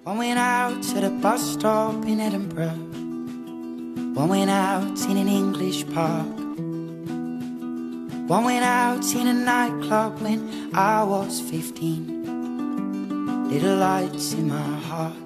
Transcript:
One went out to the bus stop in Edinburgh. One went out in an English park. One went out in a nightclub when I was 15. Little lights in my heart.